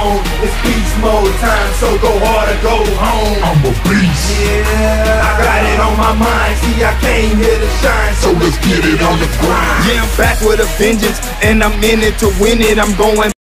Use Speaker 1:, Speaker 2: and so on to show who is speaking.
Speaker 1: zone. It's beast mode time, so go hard or go home.
Speaker 2: I'm a beast.
Speaker 1: Yeah, I got it on my mind. See, I came here to shine,
Speaker 2: So let's get it on the grind.
Speaker 1: yeah, I'm back with a vengeance, and I'm in it to win it. I'm going